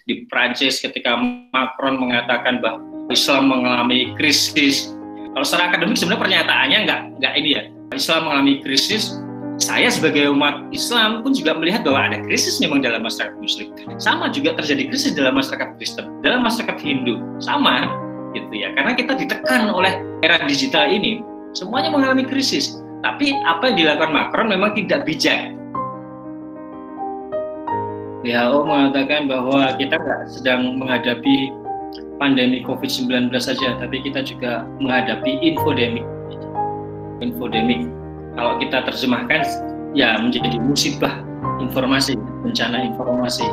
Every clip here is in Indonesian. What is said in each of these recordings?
di Prancis ketika Macron mengatakan bahwa Islam mengalami krisis. Kalau secara akademik sebenarnya pernyataannya nggak ini ya. Islam mengalami krisis. Saya sebagai umat Islam pun juga melihat bahwa ada krisis memang dalam masyarakat Muslim. Sama juga terjadi krisis dalam masyarakat Kristen, dalam masyarakat Hindu, sama gitu ya. Karena kita ditekan oleh era digital ini, semuanya mengalami krisis. Tapi apa yang dilakukan Macron memang tidak bijak. WHO mengatakan bahwa kita nggak sedang menghadapi pandemi COVID-19 saja, tapi kita juga menghadapi infodemik. Kalau kita terjemahkan, ya menjadi musibah informasi, bencana informasi.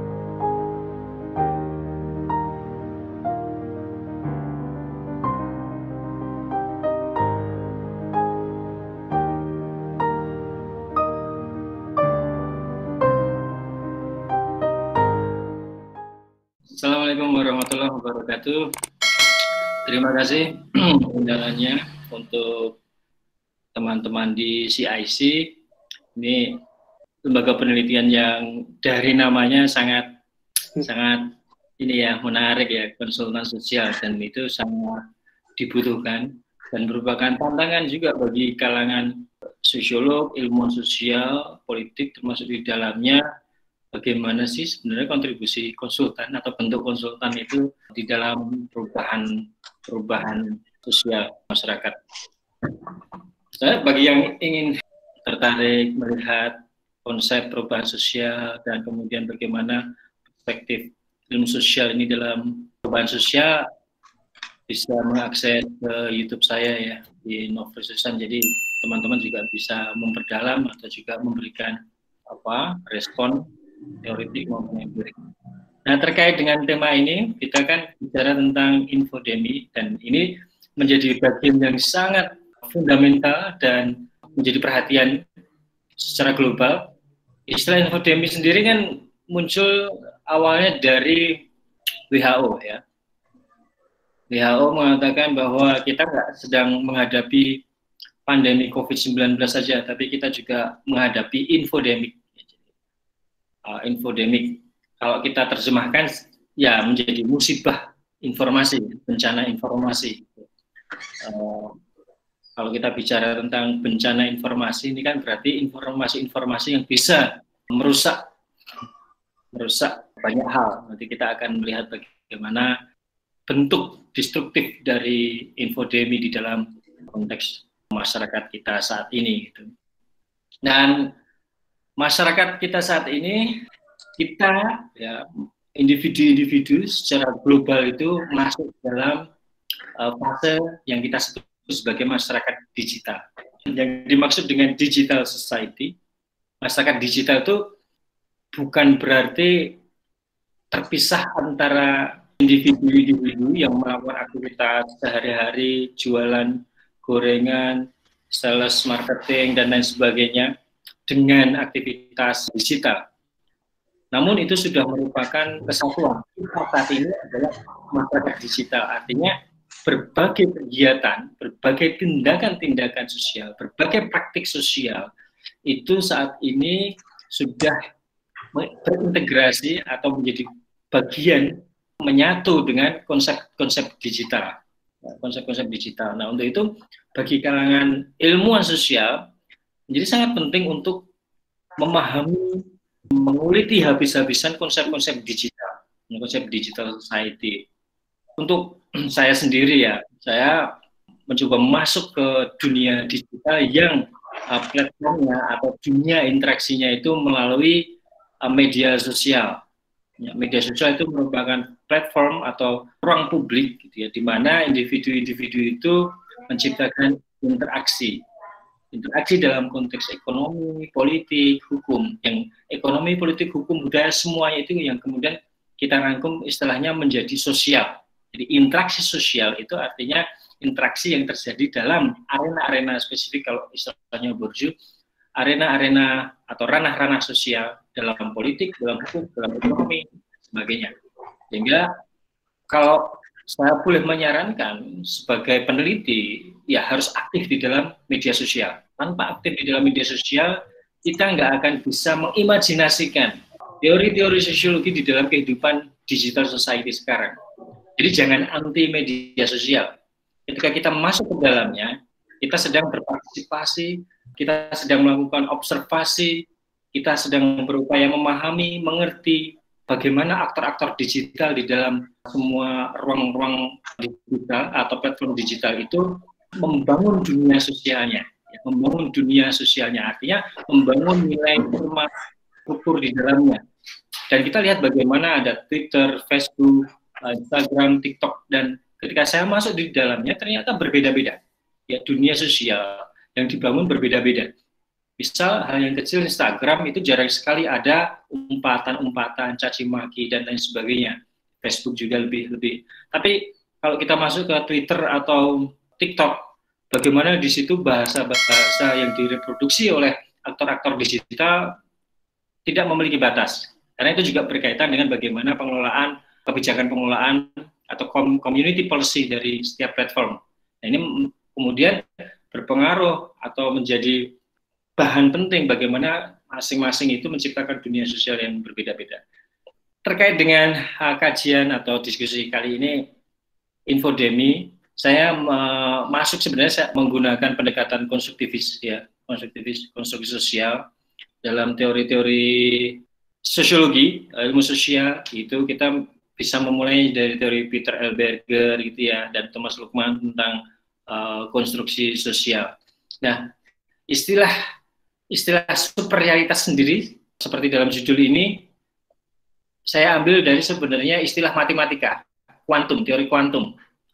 Assalamualaikum warahmatullahi wabarakatuh. Terima kasih undangannya untuk teman-teman di CIC. Ini lembaga penelitian yang dari namanya sangat ini ya, menarik ya, konsultan sosial, dan itu sangat dibutuhkan dan merupakan tantangan juga bagi kalangan sosiolog, ilmuwan sosial, politik, termasuk di dalamnya bagaimana sih sebenarnya kontribusi konsultan atau bentuk konsultan itu di dalam perubahan sosial masyarakat. Saya bagi yang ingin tertarik melihat konsep perubahan sosial dan kemudian bagaimana perspektif ilmu sosial ini dalam perubahan sosial, bisa mengakses ke YouTube saya ya di Novel Susan. Jadi teman-teman juga bisa memperdalam atau juga memberikan respon teoritik maupun empirik. Nah, terkait dengan tema ini, kita kan bicara tentang infodemi, dan ini menjadi bagian yang sangat fundamental dan menjadi perhatian secara global. Istilah infodemi sendiri kan muncul awalnya dari WHO ya. WHO mengatakan bahwa kita nggak sedang menghadapi pandemi COVID-19 saja, tapi kita juga menghadapi infodemik. Infodemik, kalau kita terjemahkan, ya menjadi musibah informasi, bencana informasi. Kalau kita bicara tentang bencana informasi, ini kan berarti informasi-informasi yang bisa merusak banyak hal. Nanti kita akan melihat bagaimana bentuk destruktif dari infodemi di dalam konteks masyarakat kita saat ini. Dan masyarakat kita saat ini, kita ya, individu-individu secara global itu masuk dalam fase yang kita sebut sebagai masyarakat digital. Yang dimaksud dengan digital society, masyarakat digital itu bukan berarti terpisah antara individu-individu yang melakukan aktivitas sehari-hari, jualan gorengan, sales marketing, dan lain sebagainya dengan aktivitas digital. Namun itu sudah merupakan kesatuan. Kita saat ini adalah masyarakat digital, artinya berbagai kegiatan, berbagai tindakan-tindakan sosial, berbagai praktik sosial itu saat ini sudah berintegrasi atau menjadi bagian menyatu dengan konsep-konsep digital. Konsep-konsep digital. Nah, untuk itu bagi kalangan ilmuwan sosial menjadi sangat penting untuk memahami, menguliti habis-habisan konsep-konsep digital society. Untuk saya sendiri ya, saya mencoba masuk ke dunia digital yang platformnya atau dunia interaksinya itu melalui media sosial. Ya, media sosial itu merupakan platform atau ruang publik gitu ya, di mana individu-individu itu menciptakan interaksi dalam konteks ekonomi, politik, hukum. Yang ekonomi, politik, hukum, budaya, semuanya itu yang kemudian kita rangkum istilahnya menjadi sosial. Jadi interaksi sosial itu artinya interaksi yang terjadi dalam arena-arena spesifik, kalau istilahnya Bourdieu, arena-arena atau ranah-ranah sosial dalam politik, dalam hukum, dalam ekonomi, sebagainya. Sehingga kalau saya boleh menyarankan sebagai peneliti, ya harus aktif di dalam media sosial. Tanpa aktif di dalam media sosial, kita nggak akan bisa mengimajinasikan teori-teori sosiologi di dalam kehidupan digital society sekarang. Jadi jangan anti media sosial. Ketika kita masuk ke dalamnya, kita sedang berpartisipasi, kita sedang melakukan observasi, kita sedang berupaya memahami, mengerti bagaimana aktor-aktor digital di dalam semua ruang-ruang digital atau platform digital itu membangun dunia sosialnya. Membangun dunia sosialnya artinya membangun nilai norma struktur di dalamnya. Dan kita lihat bagaimana ada Twitter, Facebook, Instagram, TikTok, dan ketika saya masuk di dalamnya ternyata berbeda-beda. Ya, dunia sosial yang dibangun berbeda-beda. Misal hal yang kecil Instagram itu jarang sekali ada umpatan-umpatan, caci maki dan lain sebagainya. Facebook juga lebih. Tapi kalau kita masuk ke Twitter atau TikTok, bagaimana di situ bahasa-bahasa yang direproduksi oleh aktor-aktor digital tidak memiliki batas. Karena itu juga berkaitan dengan bagaimana kebijakan pengelolaan atau community policy dari setiap platform. Nah, ini kemudian berpengaruh atau menjadi bahan penting bagaimana masing-masing itu menciptakan dunia sosial yang berbeda-beda. Terkait dengan kajian atau diskusi kali ini, infodemi, saya masuk sebenarnya saya menggunakan pendekatan konstruktivis, konstruksi sosial dalam teori-teori sosiologi, ilmu sosial itu kita bisa memulai dari teori Peter L. Berger gitu ya, dan Thomas Luhmann tentang konstruksi sosial. Nah, istilah superrealitas sendiri seperti dalam judul ini saya ambil dari sebenarnya istilah matematika, kuantum, teori kuantum.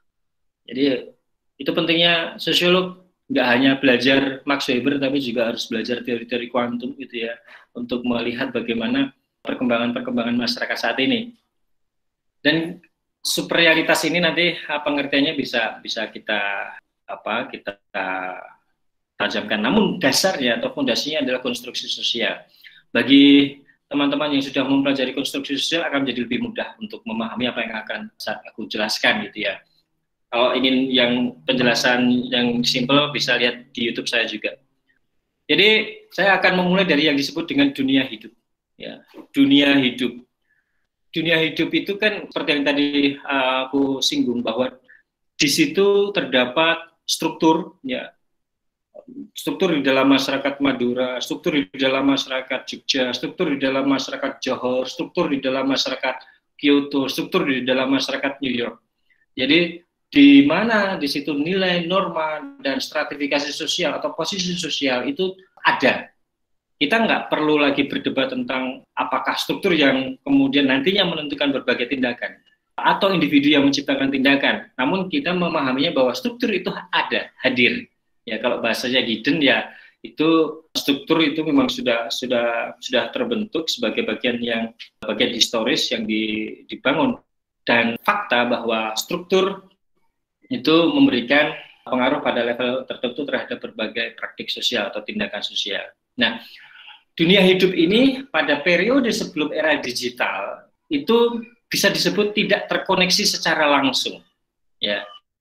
Jadi itu pentingnya sosiolog nggak hanya belajar Max Weber tapi juga harus belajar teori-teori kuantum gitu ya untuk melihat bagaimana perkembangan masyarakat saat ini. Dan superrealitas ini nanti pengertiannya bisa kita tajamkan. Namun dasarnya atau fondasinya adalah konstruksi sosial. Bagi teman-teman yang sudah mempelajari konstruksi sosial akan menjadi lebih mudah untuk memahami apa yang akan aku jelaskan gitu ya. Kalau ingin yang penjelasan yang simpel bisa lihat di YouTube saya juga. Jadi saya akan memulai dari yang disebut dengan dunia hidup. Ya, dunia hidup. Dunia hidup itu kan seperti yang tadi aku singgung bahwa di situ terdapat struktur, ya, struktur di dalam masyarakat Madura, struktur di dalam masyarakat Jogja, struktur di dalam masyarakat Johor, struktur di dalam masyarakat Kyoto, struktur di dalam masyarakat New York. Jadi di mana di situ nilai, norma, dan stratifikasi sosial atau posisi sosial itu ada. Kita nggak perlu lagi berdebat tentang apakah struktur yang kemudian nantinya menentukan berbagai tindakan atau individu yang menciptakan tindakan. Namun kita memahaminya bahwa struktur itu ada, hadir. Ya kalau bahasanya hidden ya itu struktur itu memang sudah terbentuk sebagai bagian historis yang dibangun, dan fakta bahwa struktur itu memberikan pengaruh pada level tertentu terhadap berbagai praktik sosial atau tindakan sosial. Nah, dunia hidup ini pada periode sebelum era digital itu bisa disebut tidak terkoneksi secara langsung. Ya,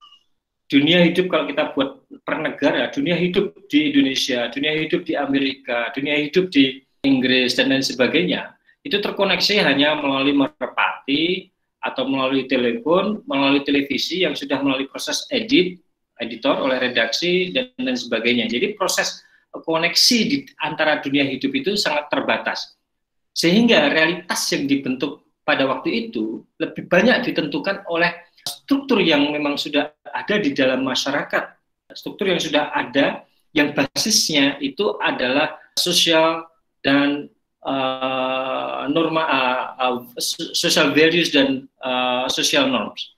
dunia hidup kalau kita buat per negara, dunia hidup di Indonesia, dunia hidup di Amerika, dunia hidup di Inggris dan lain sebagainya, itu terkoneksi hanya melalui merpati atau melalui telepon, melalui televisi yang sudah melalui proses editor oleh redaksi dan lain sebagainya. Jadi proses koneksi di antara dunia hidup itu sangat terbatas. Sehingga realitas yang dibentuk pada waktu itu lebih banyak ditentukan oleh struktur yang memang sudah ada di dalam masyarakat. Struktur yang sudah ada, yang basisnya itu adalah sosial dan norma, social values dan social norms.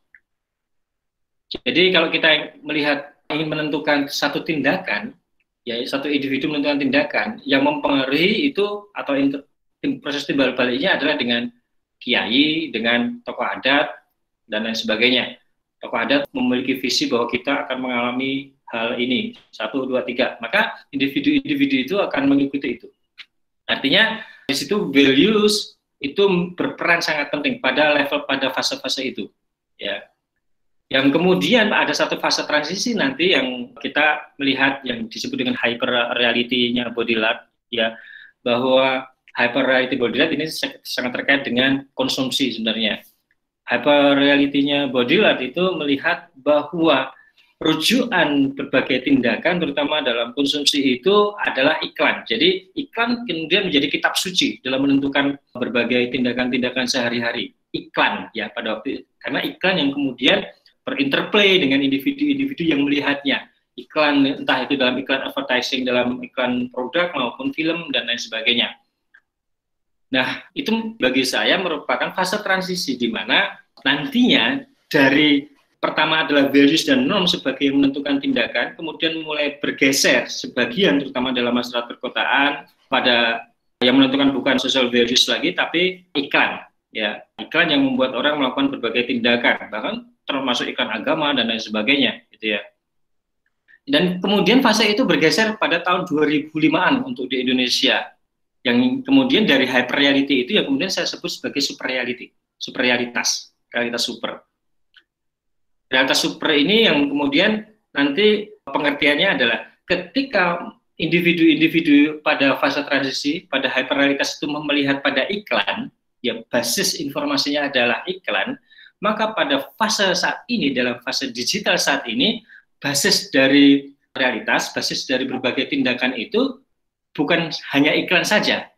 Jadi kalau kita melihat ingin menentukan satu tindakan, ya satu individu menentukan tindakan yang mempengaruhi itu atau proses timbal baliknya adalah dengan kiai, dengan tokoh adat dan lain sebagainya. Tokoh adat memiliki visi bahwa kita akan mengalami hal ini 1, 2, 3, maka individu-individu itu akan mengikuti itu. Artinya di situ values itu berperan sangat penting pada fase-fase itu, ya. Yang kemudian ada satu fase transisi nanti yang kita melihat yang disebut dengan hyper reality-nya Baudrillard, ya, bahwa hyper reality body light ini sangat terkait dengan konsumsi sebenarnya. Hyper reality-nya body light itu melihat bahwa rujukan berbagai tindakan terutama dalam konsumsi itu adalah iklan. Jadi iklan kemudian menjadi kitab suci dalam menentukan berbagai tindakan-tindakan sehari-hari. Iklan ya pada waktu karena iklan yang kemudian berinterplay dengan individu-individu yang melihatnya. Iklan entah itu dalam iklan advertising, dalam iklan produk maupun film dan lain sebagainya. Nah, itu bagi saya merupakan fase transisi di mana nantinya dari pertama adalah values dan norm sebagai menentukan tindakan, kemudian mulai bergeser sebagian terutama dalam masyarakat perkotaan pada yang menentukan bukan social values lagi tapi iklan ya, iklan yang membuat orang melakukan berbagai tindakan, bahkan termasuk iklan agama dan lain sebagainya gitu ya. Dan kemudian fase itu bergeser pada tahun 2005-an untuk di Indonesia, yang kemudian dari hyper reality itu yang kemudian saya sebut sebagai super reality, realitas super. Realitas super ini yang kemudian nanti pengertiannya adalah ketika individu-individu pada fase transisi, pada hyperrealitas itu melihat pada iklan, ya basis informasinya adalah iklan, maka pada fase saat ini, dalam fase digital saat ini, basis dari realitas, basis dari berbagai tindakan itu bukan hanya iklan saja,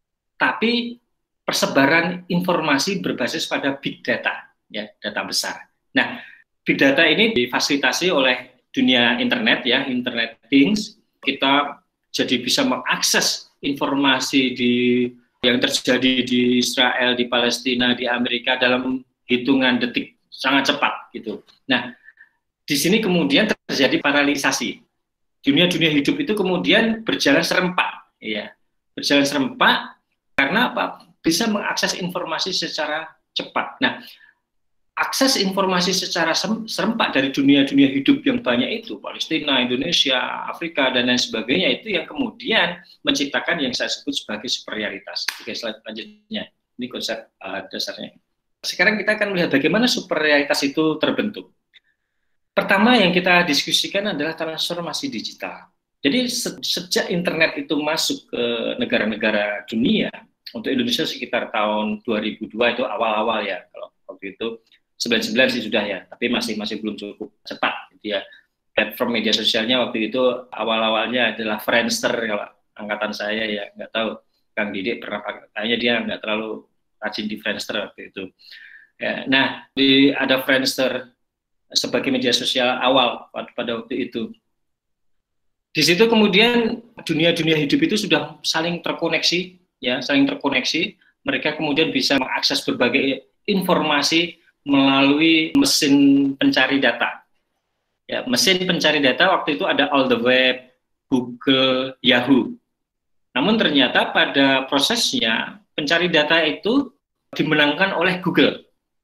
tapi persebaran informasi berbasis pada big data, ya data besar. Nah, big data ini difasilitasi oleh dunia internet ya, internet things. Kita jadi bisa mengakses informasi yang terjadi di Israel, di Palestina, di Amerika dalam hitungan detik, sangat cepat gitu. Nah, di sini kemudian terjadi paralelisasi. Dunia-dunia hidup itu kemudian berjalan serempak, ya, berjalan serempak karena apa? Bisa mengakses informasi secara cepat. Nah, akses informasi secara serempak dari dunia-dunia hidup yang banyak itu, Palestina, Indonesia, Afrika, dan lain sebagainya, itu yang kemudian menciptakan yang saya sebut sebagai superrealitas. Oke, slide selanjutnya. Ini konsep dasarnya. Sekarang kita akan melihat bagaimana superrealitas itu terbentuk. Pertama yang kita diskusikan adalah transformasi digital. Jadi sejak internet itu masuk ke negara-negara dunia, untuk Indonesia sekitar tahun 2002 itu awal-awal ya, kalau waktu itu 99 sih sudah ya, tapi masih belum cukup cepat gitu ya. Platform media sosialnya waktu itu awal-awalnya adalah Friendster, kalau angkatan saya ya, nggak tahu Kang Didik pernah pakai, kayaknya dia nggak terlalu rajin di Friendster waktu itu. Ya, nah, ada Friendster sebagai media sosial awal pada waktu itu. Di situ kemudian dunia-dunia hidup itu sudah saling terkoneksi, ya, saling terkoneksi. Mereka kemudian bisa mengakses berbagai informasi melalui mesin pencari data. Ya, mesin pencari data waktu itu ada all the web, Google, Yahoo. Namun ternyata pada prosesnya pencari data itu dimenangkan oleh Google.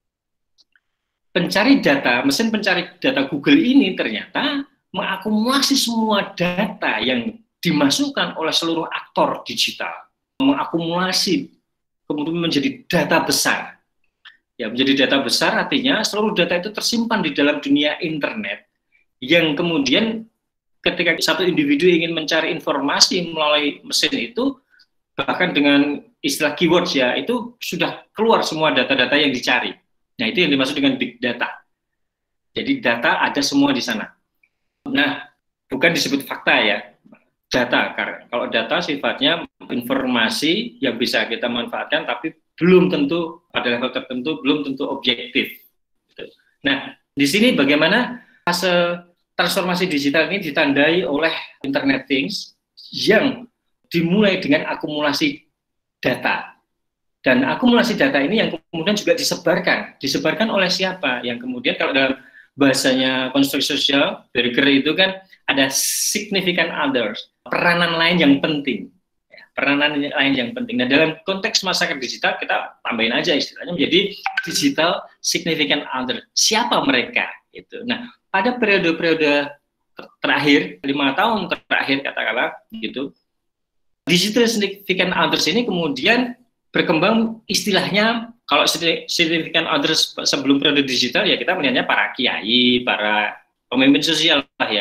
Pencari data, mesin pencari data Google ini ternyata mengakumulasi semua data yang dimasukkan oleh seluruh aktor digital, mengakumulasi kemudian menjadi data besar. Ya, menjadi data besar artinya seluruh data itu tersimpan di dalam dunia internet yang kemudian ketika satu individu ingin mencari informasi melalui mesin itu, bahkan dengan istilah keywords ya, itu sudah keluar semua data-data yang dicari. Nah, itu yang dimaksud dengan big data. Jadi data ada semua di sana. Nah, bukan disebut fakta ya, data. Karena kalau data sifatnya informasi yang bisa kita manfaatkan, tapi belum tentu pada level tertentu, belum tentu objektif. Nah, di sini bagaimana fase transformasi digital ini ditandai oleh Internet Things yang dimulai dengan akumulasi data. Dan akumulasi data ini yang kemudian juga disebarkan oleh siapa? Yang kemudian kalau dalam bahasanya konstruksi sosial, Berger itu kan ada significant others, peranan lain yang penting. Peranan lain yang penting. Nah, dalam konteks masyarakat digital, kita tambahin aja istilahnya menjadi digital significant other. Siapa mereka? Gitu. Nah, pada periode-periode terakhir, 5 tahun terakhir katakanlah, gitu, digital significant others ini kemudian berkembang istilahnya, kalau significant others sebelum periode digital ya kita melihatnya para kiai, para pemimpin sosial lah ya,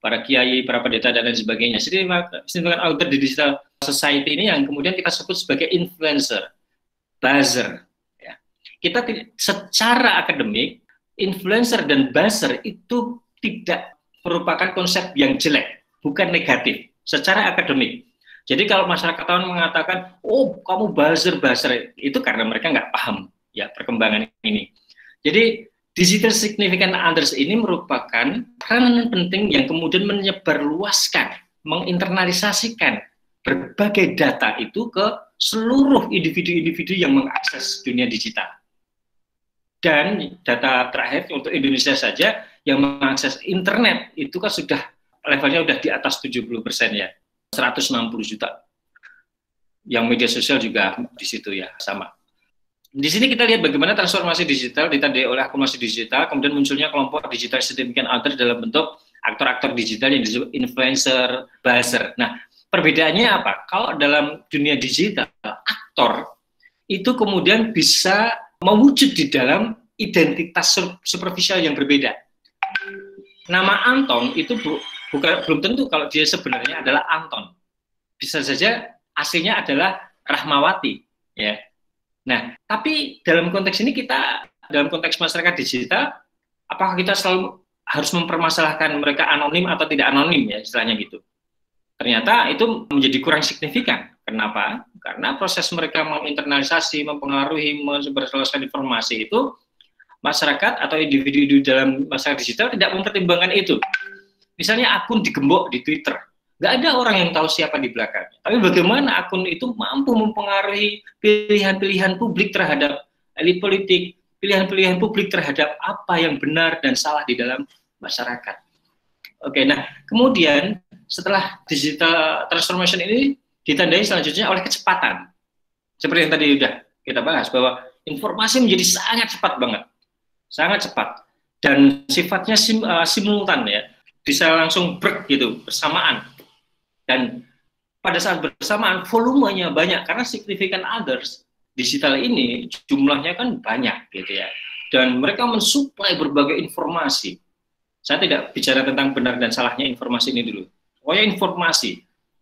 para kiai, para pendeta dan lain sebagainya. Significant other di digital society ini yang kemudian kita sebut sebagai influencer, buzzer. Ya. Kita secara akademik, influencer dan buzzer itu tidak merupakan konsep yang jelek, bukan negatif, secara akademik. Jadi kalau masyarakat mengatakan, oh kamu buzzer, itu karena mereka nggak paham ya perkembangan ini. Jadi digital significant others ini merupakan peranan penting yang kemudian menyebarluaskan, menginternalisasikan berbagai data itu ke seluruh individu-individu yang mengakses dunia digital. Dan data terakhir untuk Indonesia saja yang mengakses internet itu kan sudah levelnya sudah di atas 70% ya, 160 juta. Yang media sosial juga di situ ya, sama. Di sini kita lihat bagaimana transformasi digital ditandai oleh akumulasi digital, kemudian munculnya kelompok digital significant other dalam bentuk aktor-aktor digital yang disebut influencer, buzzer. Nah, perbedaannya apa? Kalau dalam dunia digital, aktor itu kemudian bisa mewujud di dalam identitas superficial yang berbeda. Nama Anton itu belum tentu kalau dia sebenarnya adalah Anton. Bisa saja aslinya adalah Rahmawati, ya. Nah, tapi dalam konteks ini dalam konteks masyarakat digital, apakah kita selalu harus mempermasalahkan mereka anonim atau tidak anonim ya, istilahnya gitu. Ternyata itu menjadi kurang signifikan. Kenapa? Karena proses mereka menginternalisasi, mempengaruhi, menyebarluaskan informasi itu, masyarakat atau individu dalam masyarakat digital tidak mempertimbangkan itu. Misalnya akun digembok di Twitter, nggak ada orang yang tahu siapa di belakangnya. Tapi bagaimana akun itu mampu mempengaruhi pilihan-pilihan publik terhadap elit politik, pilihan-pilihan publik terhadap apa yang benar dan salah di dalam masyarakat. Oke, nah kemudian setelah digital transformation ini ditandai selanjutnya oleh kecepatan. Seperti yang tadi sudah kita bahas, bahwa informasi menjadi sangat cepat banget. Sangat cepat. Dan sifatnya simultan ya. Bisa langsung break gitu, bersamaan. Dan pada saat bersamaan volumenya banyak karena significant others digital ini jumlahnya kan banyak gitu ya, dan mereka mensuplai berbagai informasi. Saya tidak bicara tentang benar dan salahnya informasi ini dulu, pokoknya informasi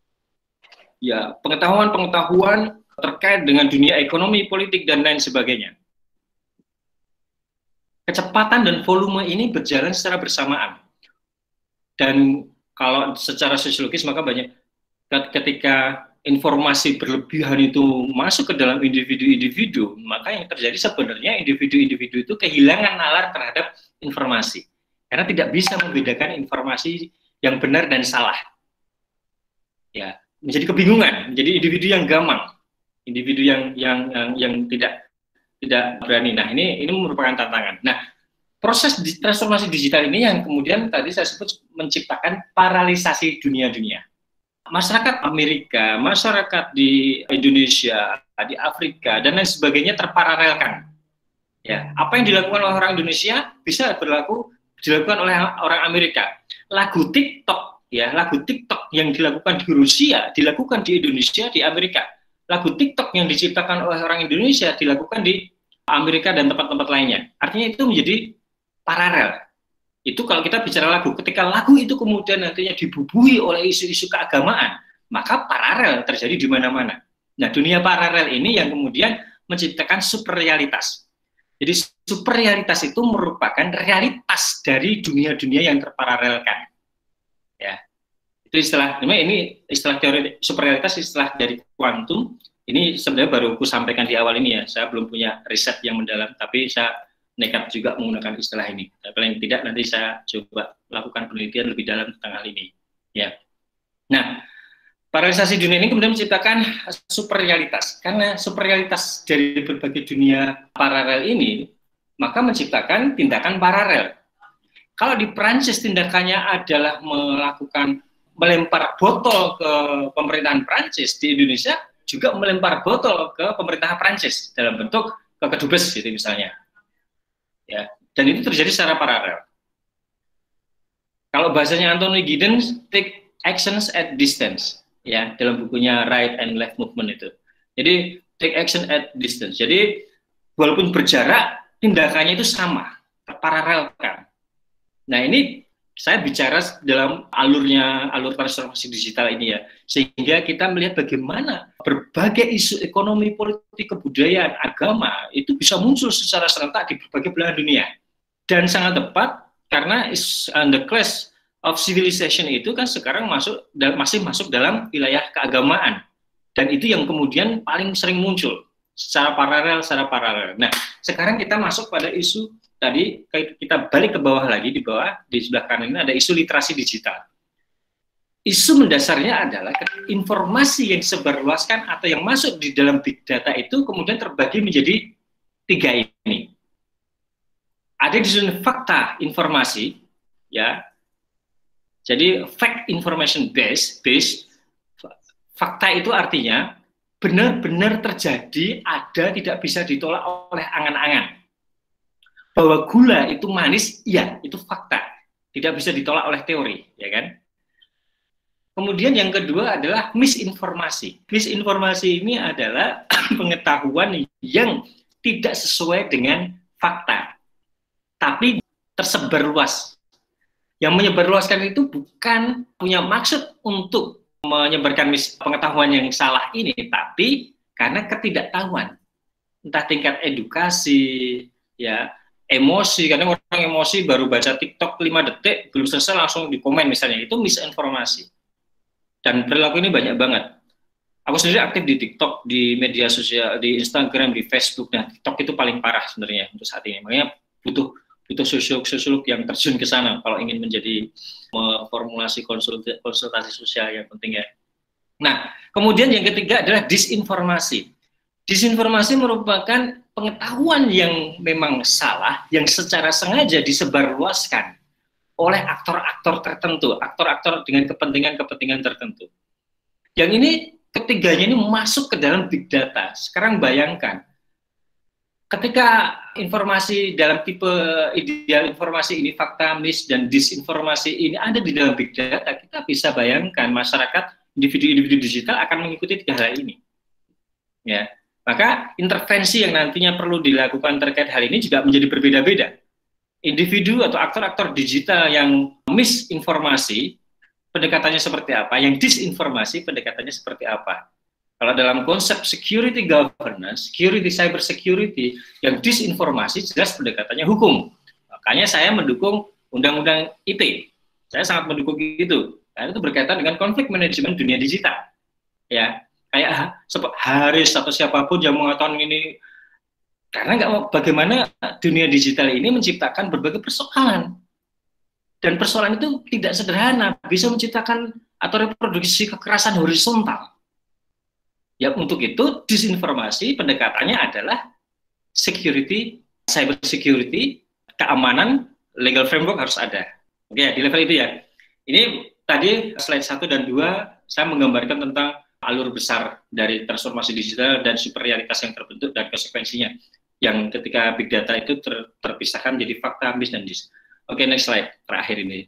ya, pengetahuan terkait dengan dunia ekonomi, politik dan lain sebagainya. Kecepatan dan volume ini berjalan secara bersamaan, dan kalau secara sosiologis maka banyak ketika informasi berlebihan itu masuk ke dalam individu-individu, maka yang terjadi sebenarnya individu-individu itu kehilangan nalar terhadap informasi. Karena tidak bisa membedakan informasi yang benar dan salah. Ya, menjadi kebingungan, menjadi individu yang gamang, individu yang tidak berani. Nah, ini merupakan tantangan. Nah, proses transformasi digital ini yang kemudian tadi saya sebut menciptakan paralisasi dunia-dunia. Masyarakat Amerika, masyarakat di Indonesia, di Afrika, dan lain sebagainya terparalelkan. Ya, apa yang dilakukan oleh orang Indonesia bisa dilakukan oleh orang Amerika. Lagu TikTok, ya, lagu TikTok yang dilakukan di Rusia, dilakukan di Indonesia, di Amerika. Lagu TikTok yang diciptakan oleh orang Indonesia dilakukan di Amerika dan tempat-tempat lainnya. Artinya itu menjadi paralel. Itu kalau kita bicara lagu, ketika lagu itu kemudian nantinya dibubuhi oleh isu-isu keagamaan, maka paralel terjadi di mana-mana. Nah, dunia paralel ini yang kemudian menciptakan superrealitas. Jadi superrealitas itu merupakan realitas dari dunia-dunia yang terparalelkan. Ya, itu ini istilah teori superrealitas, istilah dari kuantum. Ini sebenarnya baru aku sampaikan di awal ini ya. Saya belum punya riset yang mendalam, tapi saya nekat juga menggunakan istilah ini. Tapi paling tidak nanti saya coba lakukan penelitian lebih dalam tentang hal ini. Ya. Nah, paralelisasi dunia ini kemudian menciptakan superrealitas. Karena superrealitas dari berbagai dunia paralel ini, maka menciptakan tindakan paralel. Kalau di Prancis tindakannya adalah melempar botol ke pemerintahan Prancis, di Indonesia juga melempar botol ke pemerintahan Prancis dalam bentuk kedubes gitu misalnya. Ya, dan itu terjadi secara paralel. Kalau bahasanya Anthony Giddens, take actions at distance, ya, dalam bukunya Right and Left Movement itu. Jadi take action at distance. Jadi walaupun berjarak, tindakannya itu sama, terparalelkan. Nah, ini Saya bicara dalam alur transformasi digital ini ya, sehingga kita melihat bagaimana berbagai isu ekonomi, politik, kebudayaan, agama itu bisa muncul secara serentak di berbagai belahan dunia. Dan sangat tepat karena the clash of civilization itu kan sekarang masih masuk dalam wilayah keagamaan, dan itu yang kemudian paling sering muncul secara paralel. Nah, sekarang kita masuk pada isu tadi, kita balik ke bawah lagi, di bawah di sebelah kanan ini ada isu literasi digital. Isu mendasarnya adalah informasi yang disebarluaskan atau yang masuk di dalam big data itu kemudian terbagi menjadi 3 ini. Ada di zona fakta informasi, ya. Jadi fact information based, fakta itu artinya benar-benar terjadi, ada, tidak bisa ditolak oleh angan-angan. Bahwa gula itu manis, iya, itu fakta, tidak bisa ditolak oleh teori, ya kan? Kemudian yang kedua adalah misinformasi. Misinformasi ini adalah pengetahuan yang tidak sesuai dengan fakta, tapi tersebar luas. Yang menyebarluaskan itu bukan punya maksud untuk menyebarkan pengetahuan yang salah ini, tapi karena ketidaktahuan, entah tingkat edukasi, ya, emosi. Karena orang emosi baru baca TikTok 5 detik belum selesai langsung di komen misalnya, itu misinformasi. Dan perilaku ini banyak banget. Aku sendiri aktif di TikTok, di media sosial, di Instagram, di Facebook. Nah, TikTok itu paling parah sebenarnya untuk saat ini. Makanya butuh sosiolog yang terjun ke sana kalau ingin menjadi formulasi konsultasi sosial yang penting ya. Nah, kemudian yang ketiga adalah disinformasi. Disinformasi merupakan pengetahuan yang memang salah, yang secara sengaja disebarluaskan oleh aktor-aktor tertentu, aktor-aktor dengan kepentingan-kepentingan tertentu. Yang ini ketiganya ini masuk ke dalam big data. Sekarang bayangkan, ketika informasi dalam tipe ideal informasi ini, fakta, mis, dan disinformasi ini ada di dalam big data, kita bisa bayangkan masyarakat, individu-individu digital akan mengikuti 3 hal ini. Ya, maka intervensi yang nantinya perlu dilakukan terkait hal ini juga menjadi berbeda-beda. Individu atau aktor-aktor digital yang misinformasi, pendekatannya seperti apa, yang disinformasi, pendekatannya seperti apa. Kalau dalam konsep security governance, cyber security, yang disinformasi jelas pendekatannya hukum. Makanya saya mendukung undang-undang ITE. Saya sangat mendukung itu. Karena itu berkaitan dengan konflik manajemen dunia digital. Ya, kayak Haris atau siapapun yang mengatakan ini, karena bagaimana dunia digital ini menciptakan berbagai persoalan. Dan persoalan itu tidak sederhana, bisa menciptakan atau reproduksi kekerasan horizontal. Ya, untuk itu disinformasi pendekatannya adalah security, cyber security, keamanan, legal framework harus ada. Oke, di level itu ya. Ini tadi slide 1 dan 2 saya menggambarkan tentang alur besar dari transformasi digital dan superioritas yang terbentuk dan konsekuensinya. Yang ketika big data itu terpisahkan menjadi fakta, mis, dan dis. Oke, next slide terakhir ini.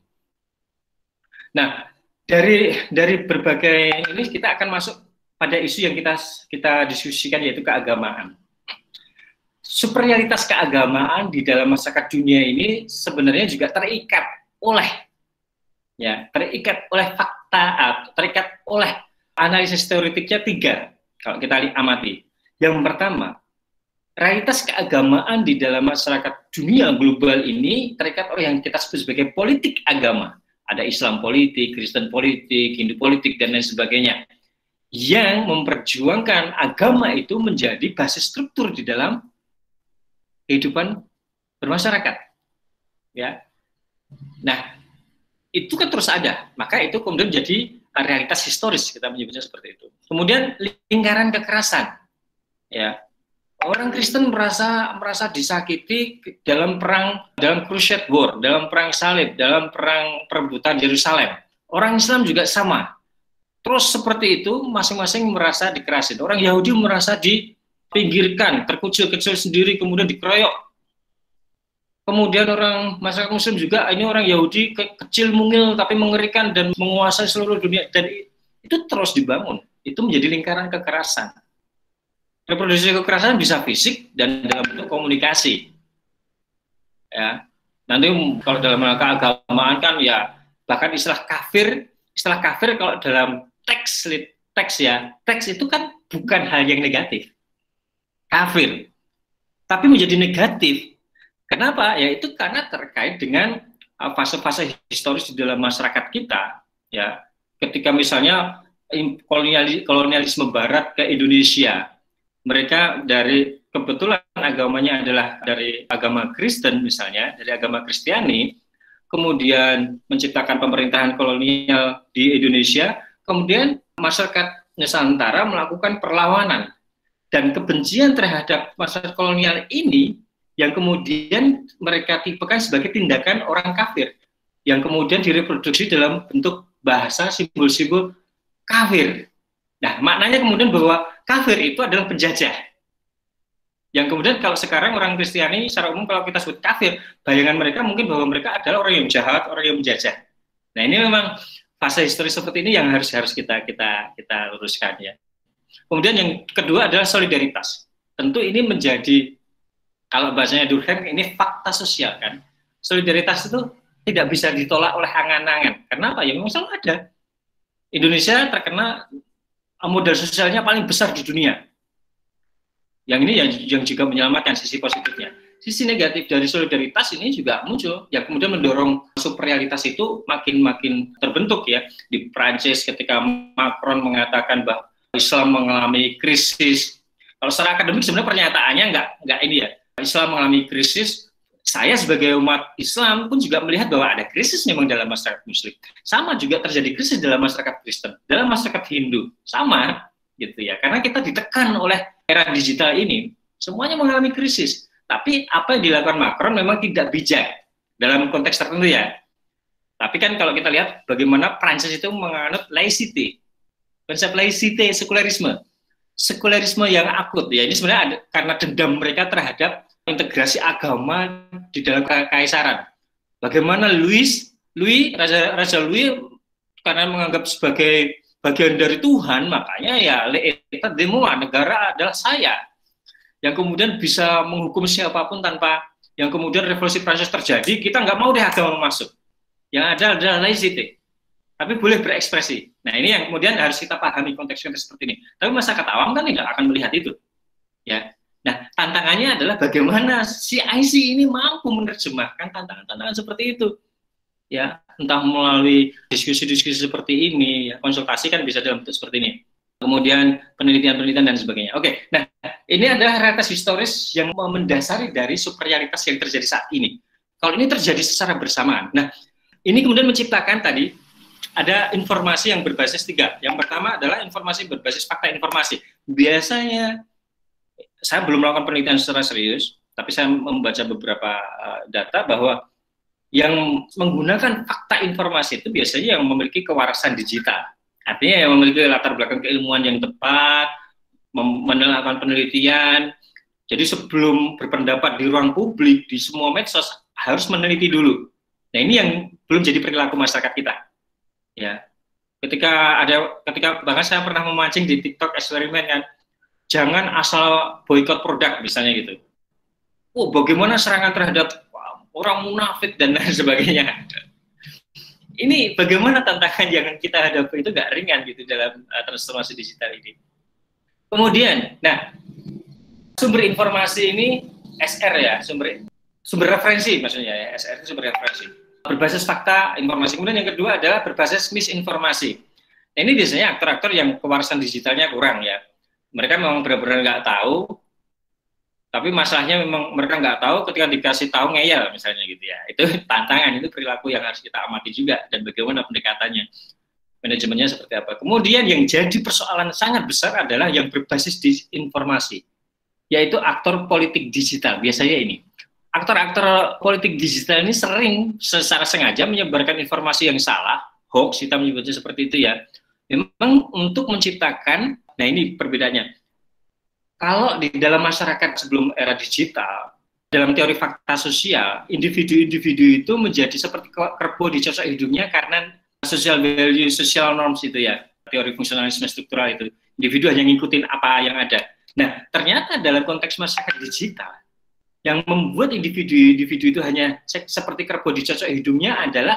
Nah, dari berbagai ini kita akan masuk pada isu yang kita diskusikan, yaitu keagamaan. Superioritas keagamaan di dalam masyarakat dunia ini sebenarnya juga terikat oleh fakta, terikat oleh analisis teoretiknya 3 kalau kita amati. Yang pertama, realitas keagamaan di dalam masyarakat dunia global ini terikat oleh yang kita sebut sebagai politik agama. Ada Islam politik, Kristen politik, Hindu politik, dan lain sebagainya, yang memperjuangkan agama itu menjadi basis struktur di dalam kehidupan bermasyarakat. Ya. Nah, itu kan terus ada, maka itu kemudian menjadi realitas historis, kita menyebutnya seperti itu. Kemudian lingkaran kekerasan. Ya. Orang Kristen merasa disakiti dalam Crusade War, dalam perang salib, dalam perang perebutan Yerusalem. Orang Islam juga sama. Terus seperti itu, masing-masing merasa dikerasin. Orang Yahudi merasa dipinggirkan, terkucil-kecil sendiri, kemudian dikeroyok. Kemudian orang masyarakat Muslim juga, ini orang Yahudi kecil mungil, tapi mengerikan dan menguasai seluruh dunia. Dan itu terus dibangun. Itu menjadi lingkaran kekerasan. Reproduksi kekerasan bisa fisik dan dalam bentuk komunikasi. Ya. Nanti kalau dalam keagamaan kan ya, bahkan istilah kafir kalau dalam teks itu kan bukan hal yang negatif. Kafir, tapi menjadi negatif. Kenapa? Ya itu karena terkait dengan fase-fase historis di dalam masyarakat kita, ya. Ketika misalnya kolonialisme Barat ke Indonesia, mereka dari kebetulan agamanya adalah dari agama Kristen misalnya, dari agama Kristiani, kemudian menciptakan pemerintahan kolonial di Indonesia, kemudian masyarakat Nusantara melakukan perlawanan dan kebencian terhadap masyarakat kolonial ini yang kemudian mereka tipekan sebagai tindakan orang kafir, yang kemudian direproduksi dalam bentuk bahasa simbol-simbol kafir. Nah, maknanya kemudian bahwa kafir itu adalah penjajah. Yang kemudian kalau sekarang orang Kristiani secara umum kalau kita sebut kafir, bayangan mereka mungkin bahwa mereka adalah orang yang jahat, orang yang menjajah. Nah, ini memang fase historis seperti ini yang harus kita luruskan, ya. Kemudian yang kedua adalah solidaritas. Tentu ini menjadi, kalau bahasanya Durkheim, ini fakta sosial, kan. Solidaritas itu tidak bisa ditolak oleh angan-angan. Kenapa? Ya memang selalu ada. Indonesia terkena modal sosialnya paling besar di dunia. Yang ini yang juga menyelamatkan sisi positifnya. Sisi negatif dari solidaritas ini juga muncul, yang kemudian mendorong superioritas itu makin terbentuk, ya. Di Prancis ketika Macron mengatakan bahwa Islam mengalami krisis. Kalau secara akademik sebenarnya pernyataannya nggak ini, ya. Islam mengalami krisis. Saya sebagai umat Islam pun juga melihat bahwa ada krisis memang dalam masyarakat Muslim. Sama juga terjadi krisis dalam masyarakat Kristen, dalam masyarakat Hindu, sama gitu, ya. Karena kita ditekan oleh era digital ini, semuanya mengalami krisis. Tapi apa yang dilakukan Macron memang tidak bijak dalam konteks tertentu, ya. Tapi kan kalau kita lihat bagaimana Prancis itu menganut laicity, konsep laicity, sekularisme yang akut, ya. Ini sebenarnya ada, karena dendam mereka terhadap integrasi agama di dalam kekaisaran. Bagaimana Raja Louis karena menganggap sebagai bagian dari Tuhan, makanya ya l'État de moi, negara adalah saya, yang kemudian bisa menghukum siapapun tanpa, yang kemudian revolusi Prancis terjadi, kita nggak mau deh agama masuk, yang ada adalah laicity, tapi boleh berekspresi. Nah, ini yang kemudian harus kita pahami konteks-konteks seperti ini. Tapi masyarakat awam kan tidak akan melihat itu, ya. Nah, tantangannya adalah bagaimana CIC ini mampu menerjemahkan tantangan-tantangan seperti itu, ya, entah melalui diskusi-diskusi seperti ini, ya, konsultasi kan bisa dalam bentuk seperti ini, kemudian penelitian-penelitian dan sebagainya. Oke, nah ini adalah realitas historis yang mendasari dari superioritas yang terjadi saat ini. Kalau ini terjadi secara bersamaan, nah ini kemudian menciptakan tadi ada informasi yang berbasis tiga. Yang pertama adalah informasi berbasis fakta informasi. Biasanya saya belum melakukan penelitian secara serius, tapi saya membaca beberapa data bahwa yang menggunakan fakta informasi itu biasanya yang memiliki kewarasan digital. Artinya yang memiliki latar belakang keilmuan yang tepat, melakukan penelitian. Jadi sebelum berpendapat di ruang publik, di semua medsos, harus meneliti dulu. Nah, ini yang belum jadi perilaku masyarakat kita. Ya. Ketika bahkan saya pernah memancing di TikTok eksperimen, kan, jangan asal boikot produk misalnya gitu. Oh, bagaimana serangan terhadap orang munafik dan lain sebagainya. Ini bagaimana tantangan yang kita hadapi itu gak ringan gitu dalam transformasi digital ini. Kemudian, nah, sumber informasi ini SR, ya, sumber referensi maksudnya, ya, SR itu sumber referensi. Berbasis fakta informasi. Kemudian yang kedua adalah berbasis misinformasi. Nah, ini biasanya aktor-aktor yang kewarasan digitalnya kurang, ya. Mereka memang benar-benar nggak tahu, tapi masalahnya memang mereka nggak tahu, ketika dikasih tahu ngeyel misalnya gitu, ya. Itu tantangan, itu perilaku yang harus kita amati juga, dan bagaimana pendekatannya, manajemennya seperti apa. Kemudian yang jadi persoalan sangat besar adalah yang berbasis disinformasi, yaitu aktor politik digital. Biasanya ini aktor-aktor politik digital ini sering secara sengaja menyebarkan informasi yang salah, hoax, kita menyebutnya seperti itu, ya. Memang untuk menciptakan, nah ini perbedaannya. Kalau di dalam masyarakat sebelum era digital, dalam teori fakta sosial, individu-individu itu menjadi seperti kerbau di cocok hidungnya karena social value, social norms itu, ya. Teori fungsionalisme struktural itu. Individu hanya ngikutin apa yang ada. Nah, ternyata dalam konteks masyarakat digital, yang membuat individu-individu itu hanya seperti kerbau dicocok hidungnya adalah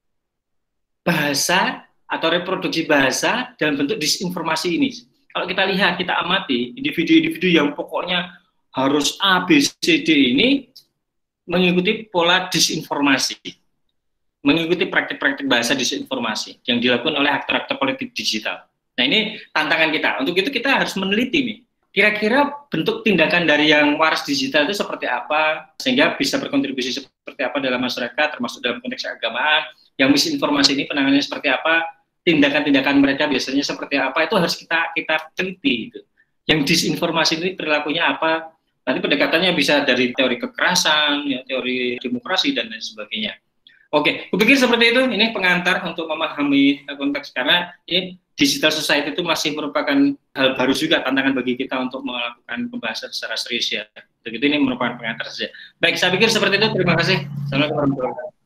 bahasa atau reproduksi bahasa dalam bentuk disinformasi ini. Kalau kita lihat, kita amati individu-individu yang pokoknya harus A, B, C, D ini mengikuti pola disinformasi, mengikuti praktik-praktik bahasa disinformasi yang dilakukan oleh aktor-aktor politik digital. Nah, ini tantangan kita. Untuk itu kita harus meneliti nih, kira-kira bentuk tindakan dari yang waras digital itu seperti apa, sehingga bisa berkontribusi seperti apa dalam masyarakat, termasuk dalam konteks keagamaan. Yang misinformasi ini penanganannya seperti apa, tindakan-tindakan mereka biasanya seperti apa, itu harus kita teliti. Gitu. Yang disinformasi ini perilakunya apa, nanti pendekatannya bisa dari teori kekerasan, ya, teori demokrasi, dan lain sebagainya. Oke, kupikir seperti itu. Ini pengantar untuk memahami konteks, karena ini digital society itu masih merupakan hal baru juga, tantangan bagi kita untuk melakukan pembahasan secara serius ya. Begitu, ini merupakan pengantar saja. Baik, saya pikir seperti itu. Terima kasih. Assalamualaikum warahmatullahi wabarakatuh.